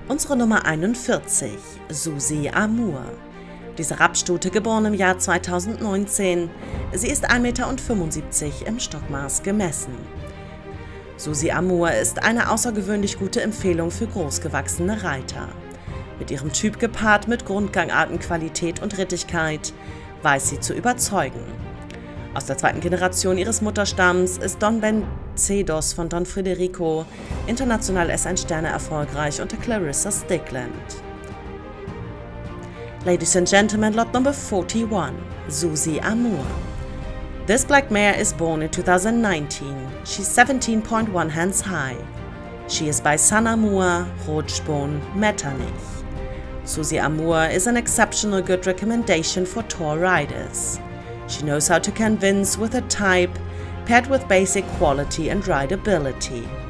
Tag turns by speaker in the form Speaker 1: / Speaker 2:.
Speaker 1: Unsere Nummer 41, Suzy Amour. Diese Rapsstute, geboren im Jahr 2019. Sie ist 1,75 Meter im Stockmaß gemessen. Suzy Amour ist eine außergewöhnlich gute Empfehlung für großgewachsene Reiter. Mit ihrem Typ gepaart mit Grundgangartenqualität und Rittigkeit weiß sie zu überzeugen. Aus der zweiten Generation ihres Mutterstamms ist Don Bencedos von Don Federico. International S1 Sterne erfolgreich unter Clarissa Stickland. Ladies and gentlemen, lot number 41, Suzy Amour. This black mare is born in 2019. She's 17.1 hands high. She is by Sun Amour, Rotspon, Metternich. Suzy Amour is an exceptional good recommendation for tour riders. She knows how to convince with her type, paired with basic quality and rideability.